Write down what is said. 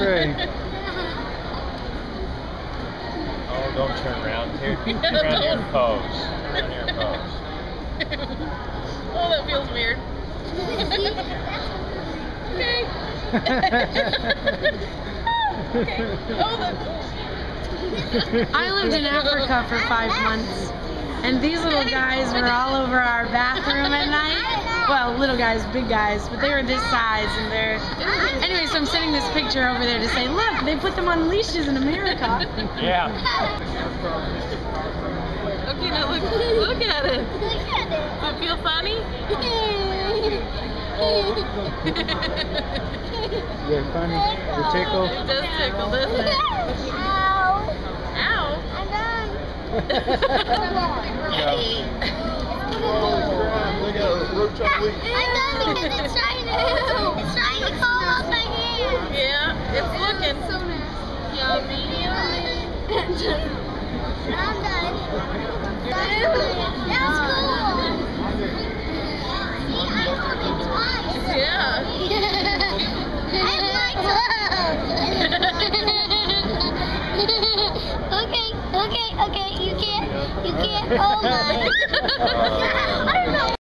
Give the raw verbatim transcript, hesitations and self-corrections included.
Great. Oh, don't turn around. Here, turn around here and pose. Turn around here and pose. Oh, that feels weird. Okay. Okay. Oh, that's... I lived in Africa for five months, and these little guys were all over our bathroom at night. Well, little guys, big guys, but they were this size, and they're... Anyway, so I'm sending this picture over there to say, look, they put them on leashes in America. Yeah. Okay, now look, look at it. Does it feel funny? They're funny. They tickle. It does tickle, doesn't it? Ow. Ow. I'm done. Look at it. Roach on leash. I'm done because it's trying to, it's trying to crawl off my hand. Yeah, it's looking so nice. Yummy. I'm done. That's cool. See, I told it twice. Yeah. I like okay, okay, okay. You can't, you can't. Oh my. I don't know.